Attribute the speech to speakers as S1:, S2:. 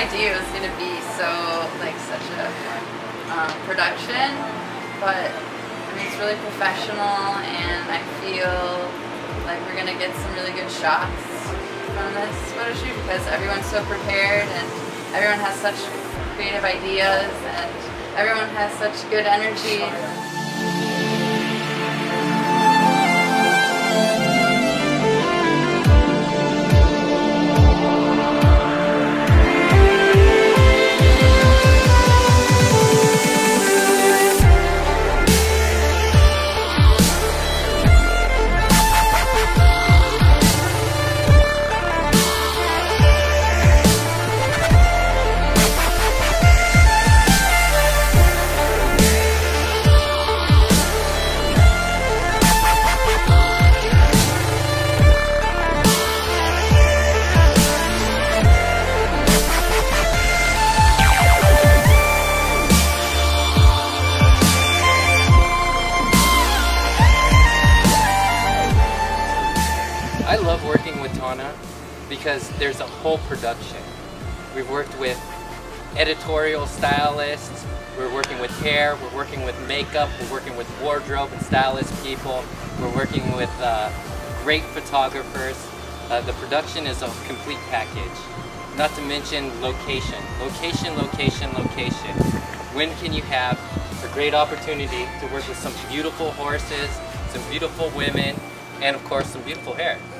S1: idea it was going to be such a production, but I mean, it's really professional, and I feel like we're going to get some really good shots from this photo shoot because everyone's so prepared and everyone has such creative ideas and everyone has such good energy.
S2: I love working with Tana because there's a whole production. We've worked with editorial stylists, we're working with hair, we're working with makeup, we're working with wardrobe and stylist people, we're working with great photographers. The production is a complete package. Not to mention location. Location, location, location. When can you have a great opportunity to work with some beautiful horses, some beautiful women, and of course some beautiful hair?